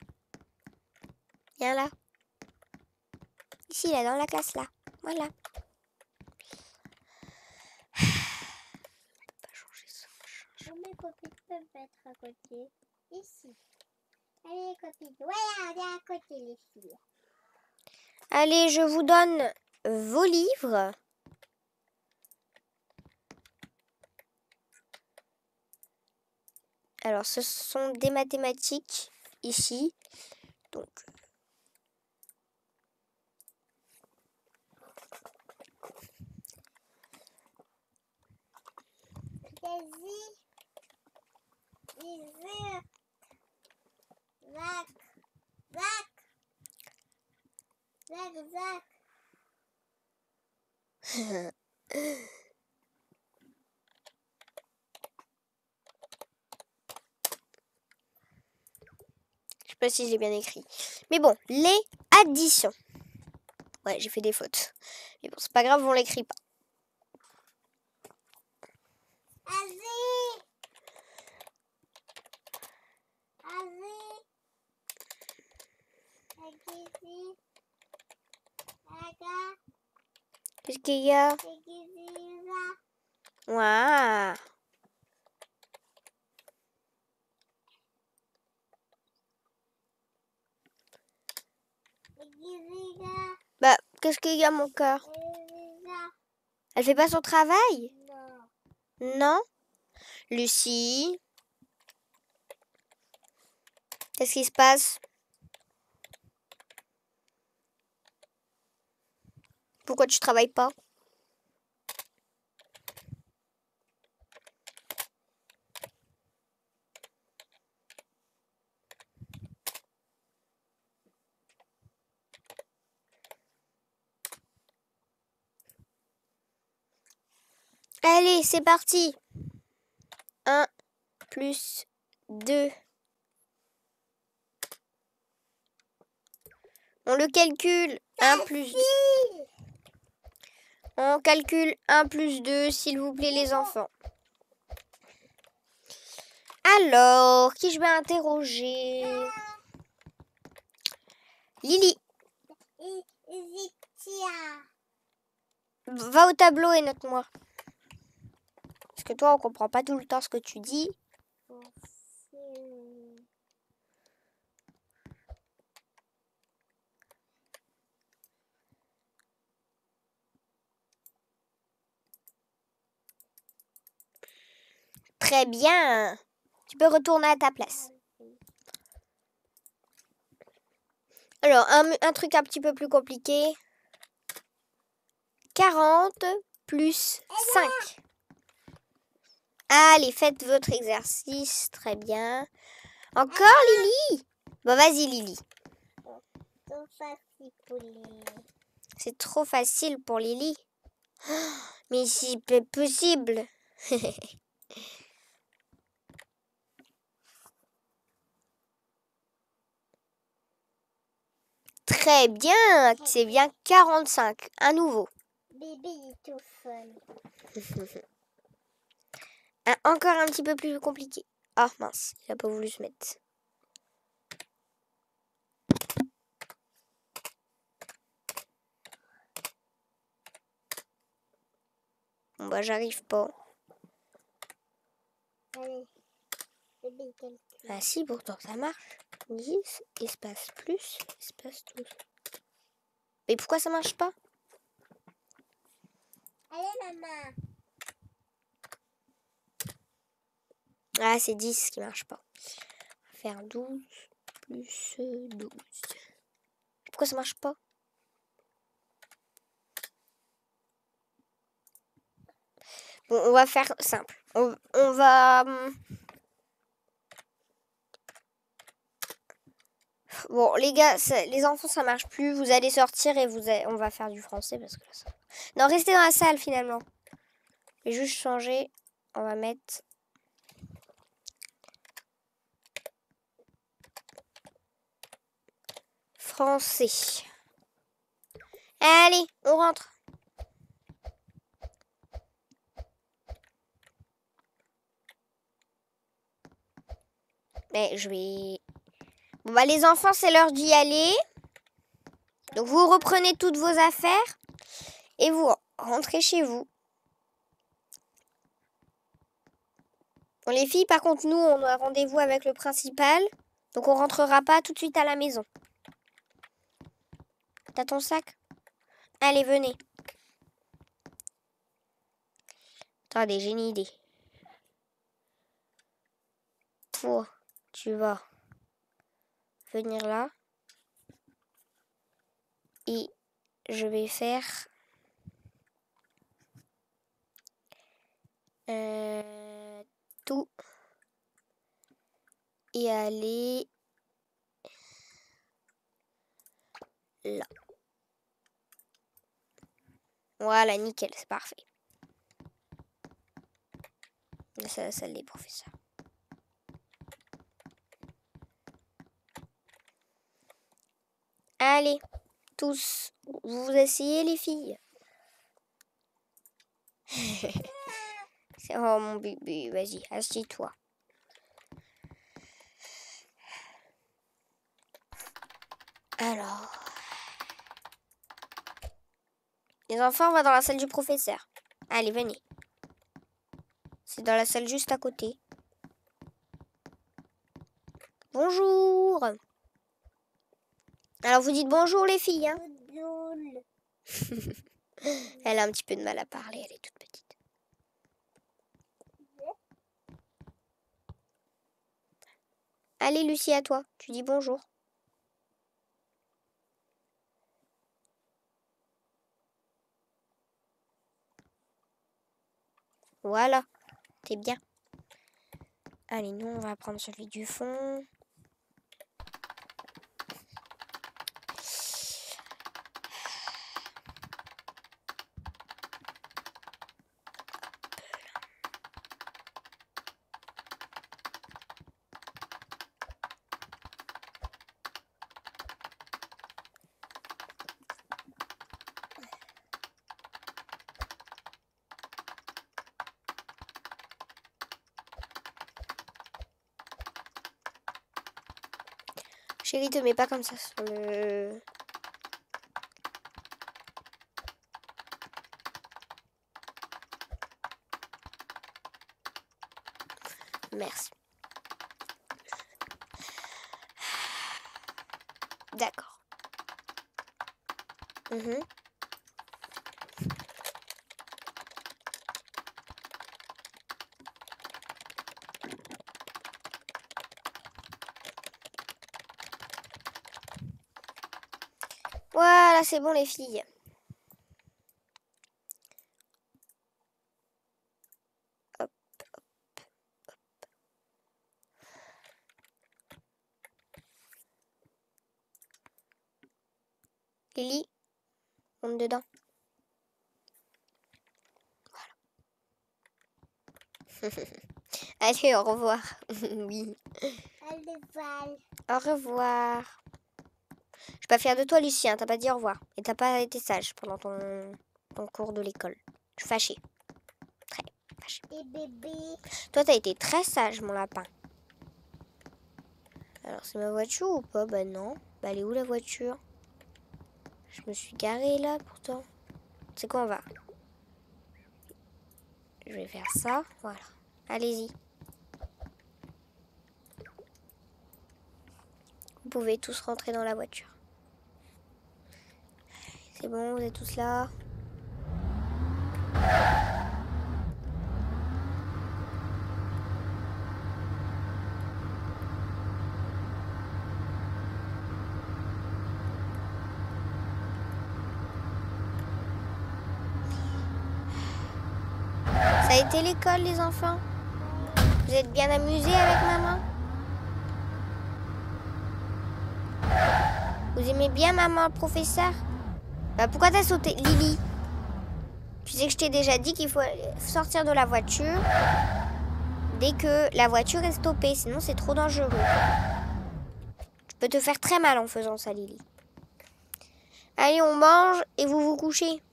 [SPEAKER 1] Viens là. Ici, là, dans la classe, là. Voilà. Pas changer ça.
[SPEAKER 2] Où mes copines peuvent être à côté? Ici. Allez, les copines. Voilà, on est à côté, les filles.
[SPEAKER 1] Allez, je vous donne vos livres. Alors, ce sont des mathématiques ici. Donc,
[SPEAKER 2] Zac, zac, zac, zac.
[SPEAKER 1] je sais pas si j'ai bien écrit. Mais bon, les additions. Ouais, j'ai fait des fautes. Mais bon, c'est pas grave, on l'écrit pas.
[SPEAKER 2] Azé, azé, aguizi, aga,
[SPEAKER 1] Qu'est-ce qu'il y a?
[SPEAKER 2] aguiziza,
[SPEAKER 1] Waouh!
[SPEAKER 2] aguiziga,
[SPEAKER 1] Bah, qu'est-ce qu'il y a, mon cœur?
[SPEAKER 2] aguiziza.
[SPEAKER 1] Elle fait pas son travail?
[SPEAKER 2] Non.
[SPEAKER 1] Non? Lucie? Qu'est-ce qui se passe? Pourquoi tu travailles pas? Allez, c'est parti. 1 plus 2. On le calcule. 1 plus 2. On calcule 1 plus 2, s'il vous plaît, les enfants. Alors, qui je vais interroger? Lily,
[SPEAKER 2] Zitia.
[SPEAKER 1] va au tableau et note-moi. Parce que toi, on comprend pas tout le temps ce que tu dis. Très bien. Tu peux retourner à ta place. Alors, un truc un petit peu plus compliqué. 40 plus 5. Allez, faites votre exercice. Très bien. Encore, Lily? Bon, vas-y, Lily.
[SPEAKER 2] Trop facile pour Lily.
[SPEAKER 1] C'est trop facile pour Lily. Mais c'est pas possible. Très bien. C'est bien 45. À nouveau.
[SPEAKER 2] Bébé il est tout fun.
[SPEAKER 1] Encore un petit peu plus compliqué. Ah mince, il n'a pas voulu se mettre. Bon bah j'arrive pas.
[SPEAKER 2] Allez, bébé, calcule.
[SPEAKER 1] Ah si, pourtant ça marche. 10, espace plus, espace 12. Mais pourquoi ça marche pas?
[SPEAKER 2] Allez, maman.
[SPEAKER 1] Ah, c'est 10 qui marche pas. On va faire 12 plus 12. Pourquoi ça marche pas? Bon, on va faire simple. On va... Bon, les gars, les enfants, ça marche plus. Vous allez sortir et on va faire du français parce que là, ça... Non, restez dans la salle finalement. Je vais juste changer. On va mettre... Français. Allez, on rentre. Mais je vais... Bon, bah les enfants, c'est l'heure d'y aller. Donc vous reprenez toutes vos affaires et vous rentrez chez vous. Bon, les filles, par contre, nous, on a rendez-vous avec le principal. Donc on rentrera pas tout de suite à la maison. T'as ton sac? Allez, venez. Attendez, j'ai une idée. Toi, tu vas venir là. Et je vais faire... tout. Et aller... là. Voilà, nickel, c'est parfait. Là, c'est la salle des professeurs. Allez, tous, vous essayez les filles. Oh mon bébé, vas-y, assieds-toi. Alors, les enfants, on va dans la salle du professeur. Allez, venez. C'est dans la salle juste à côté. Bonjour. Alors, vous dites bonjour les filles. Hein. Elle a un petit peu de mal à parler, elle est toute petite. Allez, Lucie, à toi. Tu dis bonjour. Voilà, c'est bien. Allez, nous, on va prendre celui du fond. Chérie, te mets pas comme ça sur le... Merci. D'accord. Voilà, c'est bon les filles. Hop, hop, hop. Lily, monte dedans. Voilà. Allez, au revoir. Oui.
[SPEAKER 2] Au revoir.
[SPEAKER 1] Au revoir. Je suis pas fière de toi, Lucien. T'as pas dit au revoir. Et t'as pas été sage pendant ton cours de l'école. Je suis fâchée. Très fâchée.
[SPEAKER 2] Et bébé.
[SPEAKER 1] Toi, t'as été très sage, mon lapin. Alors, c'est ma voiture ou pas? Bah non. Bah, elle est où la voiture? Je me suis garée là, pourtant. C'est quoi, on va... Je vais faire ça. Voilà. Allez-y. pouvez tous rentrer dans la voiture. C'est bon, vous êtes tous là. Ça a été l'école, les enfants? Vous êtes bien amusés avec maman? Vous aimez bien maman, le professeur? Bah pourquoi t'as sauté, Lily? Tu sais que je t'ai déjà dit qu'il faut sortir de la voiture dès que la voiture est stoppée, sinon c'est trop dangereux. Tu peux te faire très mal en faisant ça, Lily. Allez, on mange et vous vous couchez.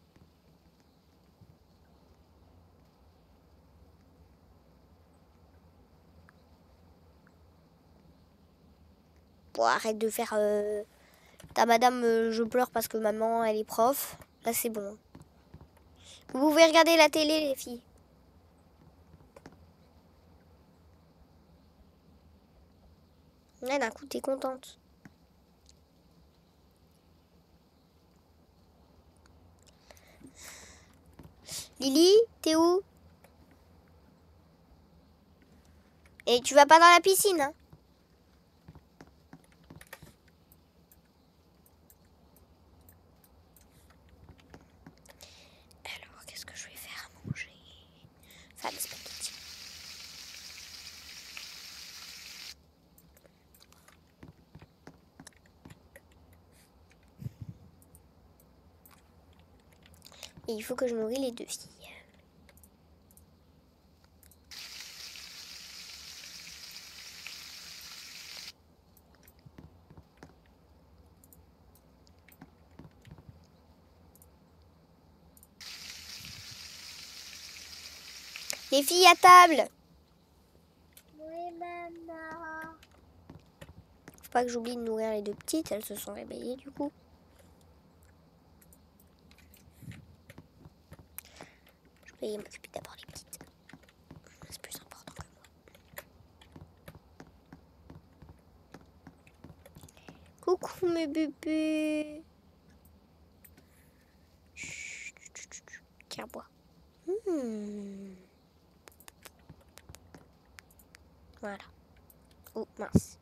[SPEAKER 1] Bon, arrête de faire... Ta madame, je pleure parce que maman, elle est prof. Là, c'est bon. Vous pouvez regarder la télé, les filles. Ouais, d'un coup, t'es contente. Lily, t'es où? Et tu vas pas dans la piscine, hein? Alors, qu'est-ce que je vais faire à manger? Enfin, des spaghettis. Et il faut que je nourris les deux filles. Les filles à table!
[SPEAKER 2] Oui, maman.
[SPEAKER 1] Faut pas que j'oublie de nourrir les deux petites, elles se sont réveillées du coup. Je vais m'occuper d'abord des petites. C'est plus important que moi. Coucou mes bébés. Tiens, bois. Voilà. Oh, mince.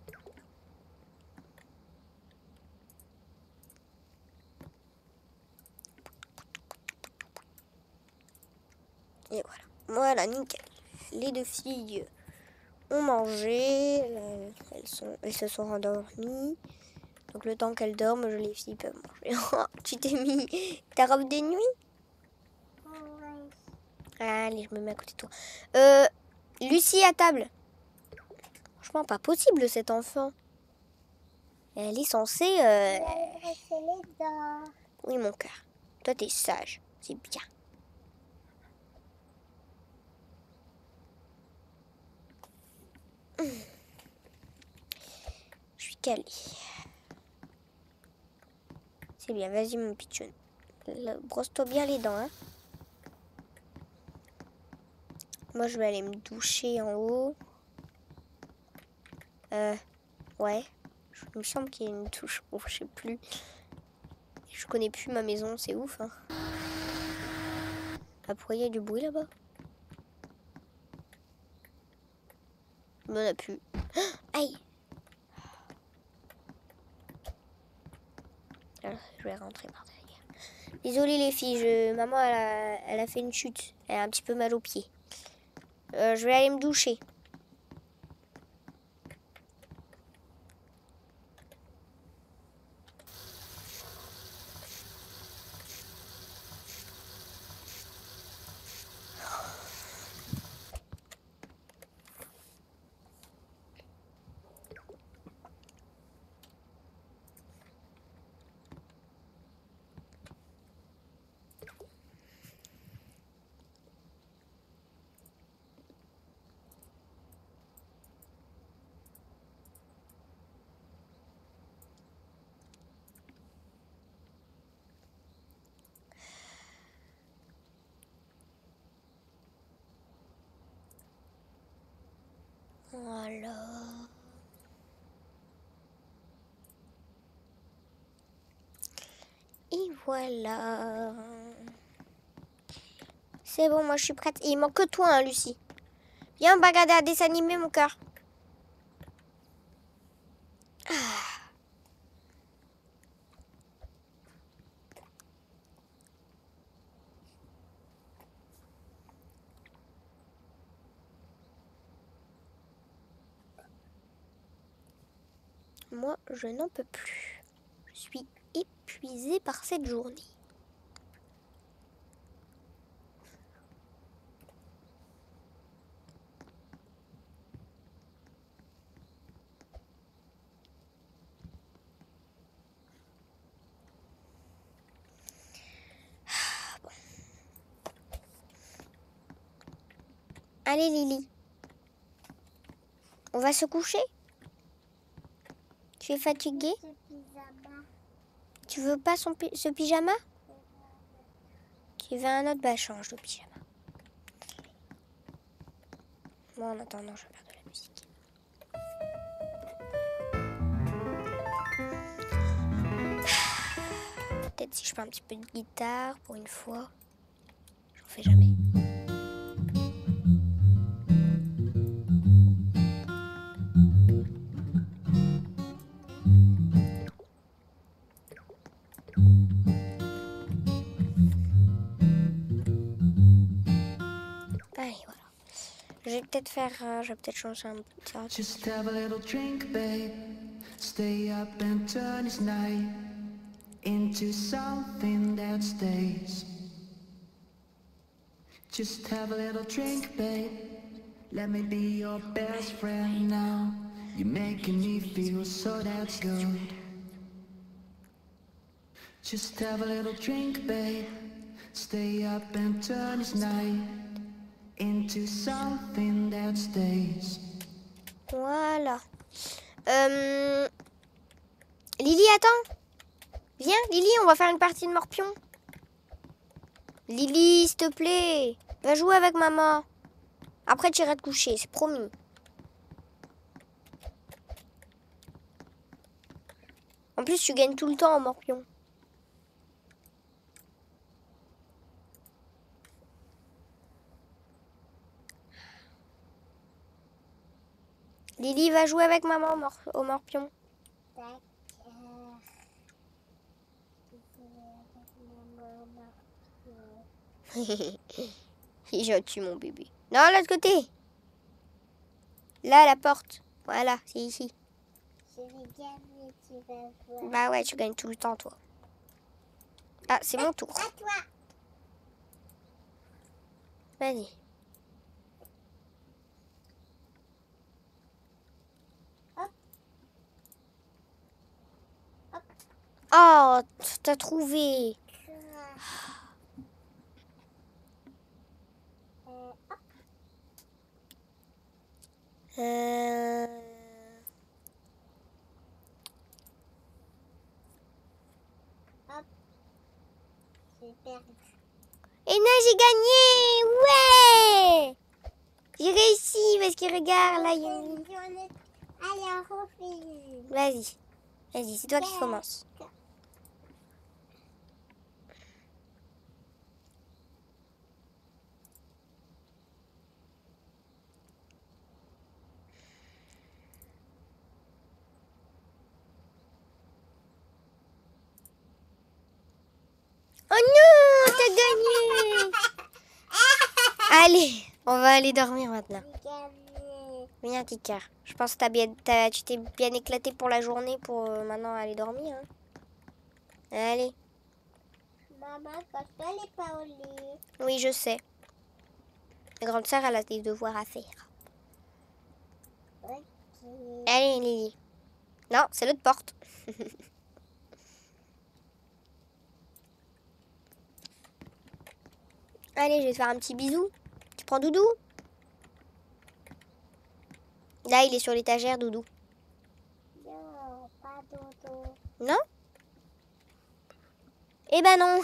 [SPEAKER 1] Et voilà. Voilà, nickel. Les deux filles ont mangé. Elles se sont rendormies. Donc le temps qu'elles dorment, les filles peuvent manger. Tu t'es mis ta robe de nuit?
[SPEAKER 2] Oui.
[SPEAKER 1] Allez, je me mets à côté de toi. Lucie à table. Franchement, pas possible cet enfant. Elle est censée...
[SPEAKER 2] Elle a brossé les dents.
[SPEAKER 1] Oui, mon cœur. Toi, t'es sage. C'est bien. Je suis calée. C'est bien, vas-y mon pitchoun. Brosse-toi bien les dents, hein. Moi, je vais aller me doucher en haut. Ouais. Il me semble qu'il y a une douche. Oh, je sais plus. Je connais plus ma maison, c'est ouf, hein. Ah, pourquoi il y a du bruit là-bas? Il m'en a plus. Aïe! Alors, je vais rentrer par derrière. Désolée les filles, maman elle a fait une chute. Elle a un petit peu mal aux pieds. Je vais aller me doucher. Voilà. voilà. C'est bon, moi je suis prête. Et il manque que toi, hein, Lucie. Viens, on va regarder un dessin animé, mon cœur. Moi, je n'en peux plus. Je suis épuisée par cette journée. Bon. Allez, Lily. On va se coucher? Tu es fatiguée?
[SPEAKER 2] Ce pyjama.
[SPEAKER 1] Tu veux pas ce pyjama? Tu veux un autre? Bah, change de pyjama. Moi, en attendant, je vais faire de la musique. Peut-être si je fais un petit peu de guitare pour une fois. J'en fais jamais. Allez, voilà. Je vais peut-être changer un petit peu.
[SPEAKER 3] Just have a little drink, babe. Stay up and turn this night into something that stays. Just have a little drink, babe. Let me be your best friend now. You're making me feel so that's good. Just have a little drink, babe. Stay up and turn this night into something that stays.
[SPEAKER 1] Voilà. Lily, attends. Viens, Lily, on va faire une partie de morpion. Lily, s'il te plaît. Va jouer avec maman. Après, tu iras te coucher, c'est promis. En plus, tu gagnes tout le temps en morpion. Lily va jouer avec maman au morpion.
[SPEAKER 2] D'accord.
[SPEAKER 1] Il est gentil, mon bébé. Non, l'autre côté. Là, la porte. Voilà, c'est ici.
[SPEAKER 2] Je vais gagner, tu vas voir.
[SPEAKER 1] Bah ouais, tu gagnes tout le temps, toi. Ah, c'est mon tour.
[SPEAKER 2] À toi.
[SPEAKER 1] Vas-y. Oh, t'as trouvé.
[SPEAKER 2] Hop. J'ai perdu.
[SPEAKER 1] Et non, j'ai gagné. Ouais. J'ai réussi parce que regarde, là, il y a une...
[SPEAKER 2] Allez, on refait.
[SPEAKER 1] Vas-y. Vas-y, c'est toi qui commence. Oh non, t'as gagné. Allez, on va aller dormir maintenant.
[SPEAKER 2] J'ai gagné.
[SPEAKER 1] Viens, Kika. Je pense que tu t'es bien éclaté pour la journée pour maintenant aller dormir. Hein. Allez.
[SPEAKER 2] Maman, quand elle n'est pas au lit.
[SPEAKER 1] Oui, je sais. La grande sœur, elle a des devoirs à faire.
[SPEAKER 2] Ok.
[SPEAKER 1] Allez, Lily. Non, c'est l'autre porte. Allez, je vais te faire un petit bisou. Tu prends Doudou? Là, il est sur l'étagère, Doudou.
[SPEAKER 2] Non, pas dodo.
[SPEAKER 1] Non? Eh ben non.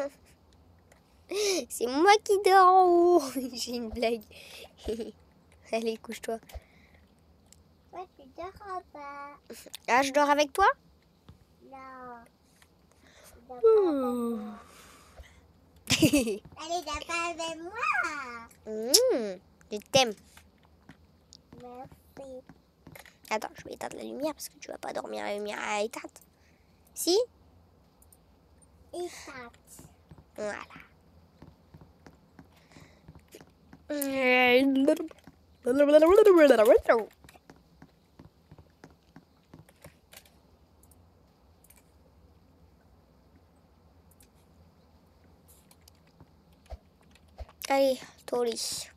[SPEAKER 1] C'est moi qui dors en haut. J'ai une blague. Allez, couche-toi.
[SPEAKER 2] Toi, tu dors en bas.
[SPEAKER 1] Ah, je dors avec toi?
[SPEAKER 2] Non. Tu dors pas avec moi. Allez, dors pas avec moi.
[SPEAKER 1] Je t'aime.
[SPEAKER 2] Merci.
[SPEAKER 1] Attends, je vais éteindre la lumière parce que tu vas pas dormir à la lumière éteinte. Si?
[SPEAKER 2] Éteinte.
[SPEAKER 1] Voilà. Allez, toi au lit.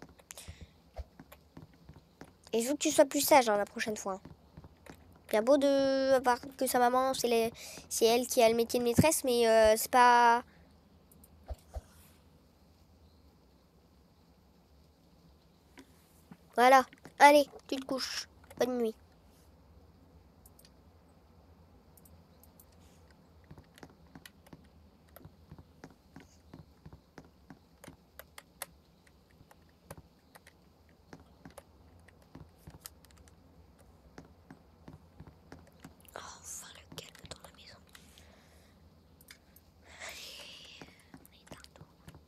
[SPEAKER 1] Et je veux que tu sois plus sage la prochaine fois. Bien beau de voir que sa maman, c'est elle qui a le métier de maîtresse, mais c'est pas... Voilà. Allez, tu te couches. Bonne nuit. Oh, enfin le calme dans la maison. Allez, on éteint tout.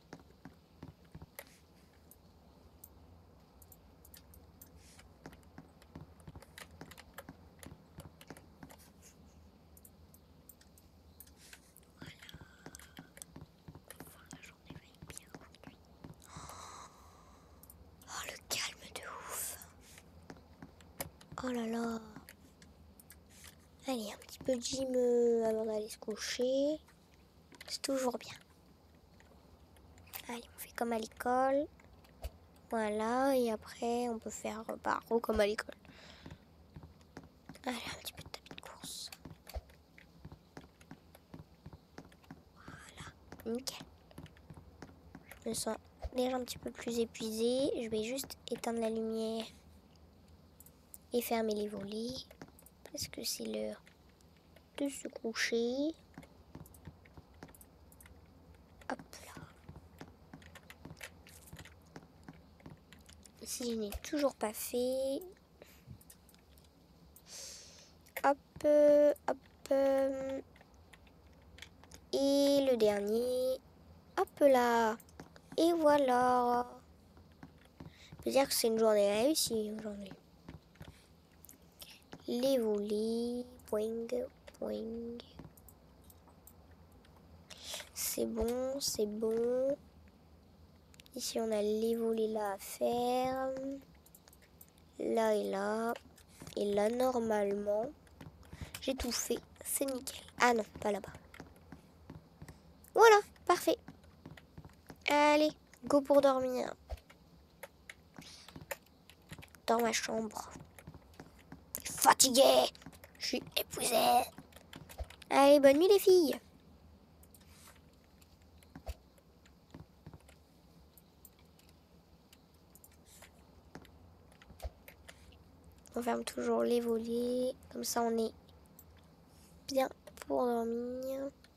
[SPEAKER 1] Enfin, la journée va être bien aujourd'hui. Oh, le calme de ouf. Oh là là. Allez, un petit peu de gym avant d'aller se coucher. C'est toujours bien. Allez, on fait comme à l'école. Voilà, et après, on peut faire comme à l'école. Allez, un petit peu de tapis de course. Voilà, nickel. Je me sens déjà un petit peu plus épuisée. Je vais juste éteindre la lumière et fermer les volets. Parce que c'est l'heure de se coucher. Hop là. Ici, je n'ai toujours pas fait. Hop, hop. Et le dernier. Hop là. Et voilà. On peut dire que c'est une journée réussie aujourd'hui. Les volets. Boing, boing. C'est bon, c'est bon. Ici, on a les volets là à faire. Là et là. Et là, normalement, j'ai tout fait. C'est nickel. Ah non, pas là-bas. Voilà, parfait. Allez, go pour dormir. Dans ma chambre. Fatiguée. Je suis épuisée. Allez, bonne nuit les filles. On ferme toujours les volets. Comme ça, on est bien pour dormir.